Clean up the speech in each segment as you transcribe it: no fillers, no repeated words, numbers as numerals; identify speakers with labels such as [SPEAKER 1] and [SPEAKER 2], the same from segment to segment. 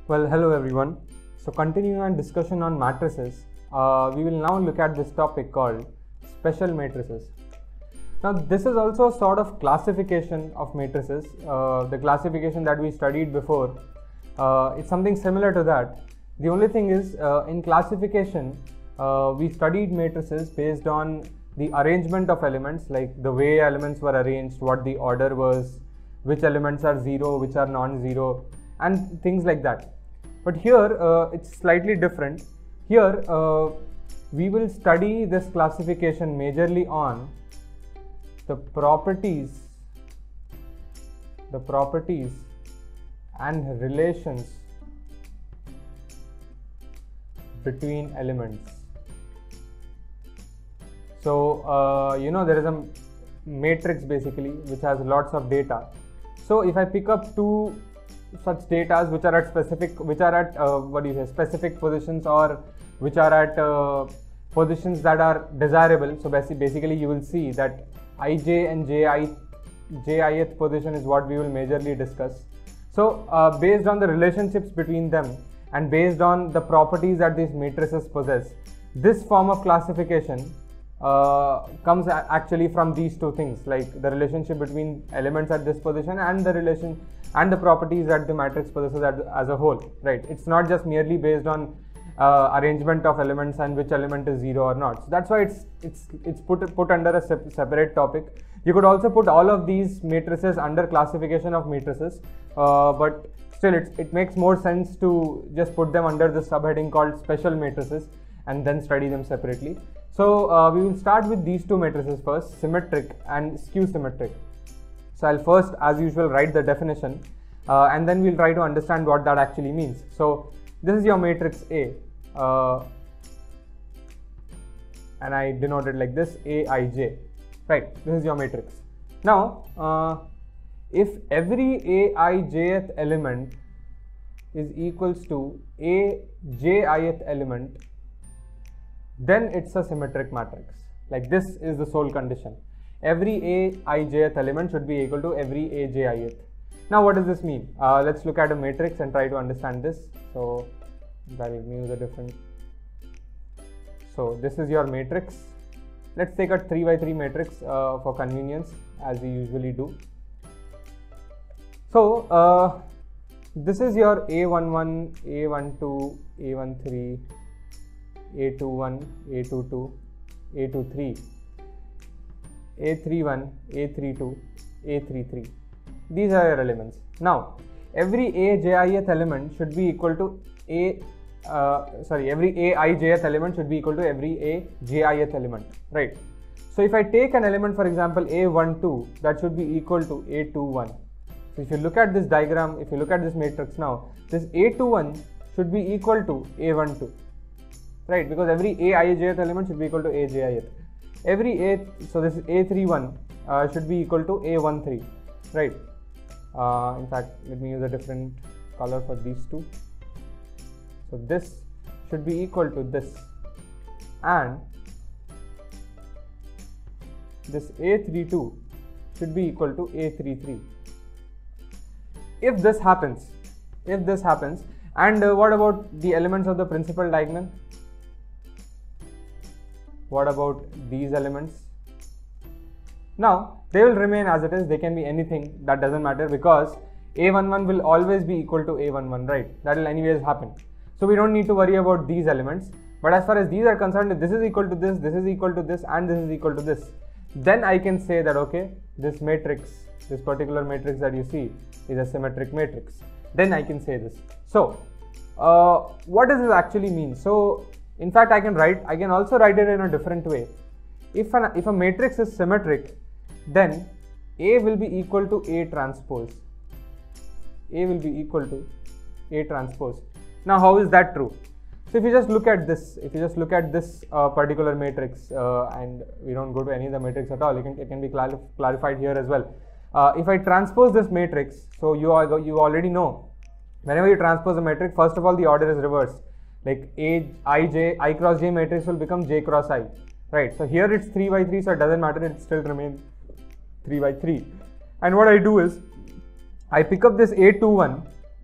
[SPEAKER 1] Well, hello everyone. So continuing our discussion on matrices, we will now look at this topic called special matrices. Now this is also a sort of classification of matrices. The classification that we studied before, it's something similar to that. The only thing is in classification, we studied matrices based on the arrangement of elements, like the way elements were arranged, what the order was, which elements are zero, which are non-zero, and things like that. But here it's slightly different. Here we will study this classification majorly on the properties and relations between elements. So there is a matrix basically which has lots of data. So if I pick up two such data which are at specific positions, or which are at positions that are desirable, so basically you will see that ij and jith position is what we will majorly discuss. So based on the relationships between them and based on the properties that these matrices possess, this form of classification comes actually from these two things, like the relationship between elements at this position and the relation and the properties that the matrix possesses as a whole, right? It's not just merely based on arrangement of elements and which element is zero or not. So that's why it's put under a separate topic. You could also put all of these matrices under classification of matrices, but still it makes more sense to just put them under the subheading called special matrices and then study them separately. So we will start with these two matrices first, symmetric and skew symmetric. So I'll first, as usual, write the definition and then we'll try to understand what that actually means. So this is your matrix A, and I denote it like this, Aij, right? This is your matrix. Now if every Aijth element is equals to Ajith element, then it's a symmetric matrix. Like, this is the sole condition. Every Aijth element should be equal to every Ajith. Now what does this mean? Let's look at a matrix and try to understand this. So that will use a different. So this is your matrix. Let's take a 3x3 matrix for convenience, as we usually do. So this is your A11, A12, A13, A21, A22, A23, A31, A32, A33. These are your elements. Now every Ajith element should be equal to every Aijth element should be equal to every Ajith element, right? So if I take an element, for example A12, that should be equal to A21. So if you look at this diagram, if you look at this matrix now, this A21 should be equal to A12, right? Because every Aijth element should be equal to Ajith. So this A31 should be equal to A13, right? In fact, let me use a different color for these two. So this should be equal to this, and this A32 should be equal to A33. If this happens, and what about the elements of the principal diagonal? What about these elements? Now they will remain as it is. They can be anything, that doesn't matter, because A11 will always be equal to A11, right? That will anyways happen. So we don't need to worry about these elements. But as far as these are concerned, if this is equal to this, this is equal to this, and this is equal to this, then I can say that okay, this matrix, this particular matrix that you see is a symmetric matrix. Then I can say this. So what does this actually mean? So in fact, I can also write it in a different way. If a matrix is symmetric, then A will be equal to A transpose. A will be equal to A transpose. Now how is that true? So if you just look at this, particular matrix, and we don't go to any of the matrix at all, it can be clarified here as well. If I transpose this matrix, so you already know, whenever you transpose a matrix, first of all the order is reversed. Like I cross J matrix will become J cross I, right? So here it's 3x3, so it doesn't matter, it still remains 3x3. And what I do is I pick up this A21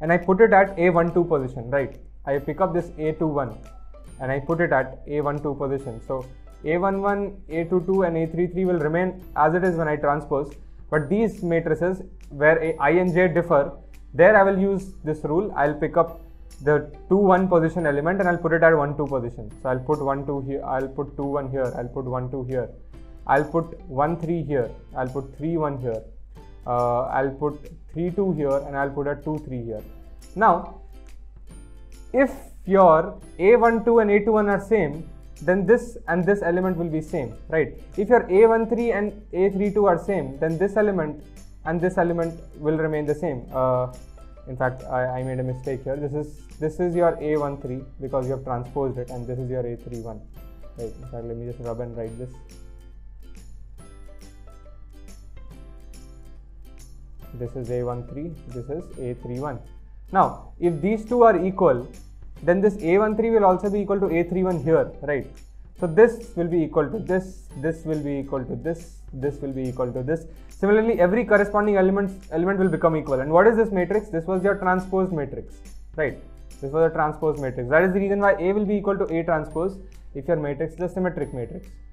[SPEAKER 1] and I put it at A12 position, right? I pick up this A21 and I put it at A12 position. So A11, A22 and A33 will remain as it is when I transpose, but these matrices where I and J differ, there I will use this rule. I'll pick up the 2, 1 position element and I'll put it at 1, 2 position. So I'll put 1, 2 here, I'll put 2, 1 here, I'll put 1, 2 here, I'll put 1, 3 here, I'll put 3, 1 here, I'll put 3, 2 here, and I'll put a 2, 3 here. Now, if your A12 and A21 are same, then this and this element will be same, right? If your A13 and A32 are same, then this element and this element will remain the same. In fact, I made a mistake here. This is your A13 because you have transposed it, and this is your A31. Right. In fact, let me just rub and write this. This is A13. This is A31. Now, if these two are equal, then this A13 will also be equal to A31 here, right? So this will be equal to this. This will be equal to this. This will be equal to this. Similarly, every corresponding element will become equal. And what is this matrix? This was your transpose matrix, right? This was a transpose matrix. That is the reason why A will be equal to A transpose if your matrix is a symmetric matrix.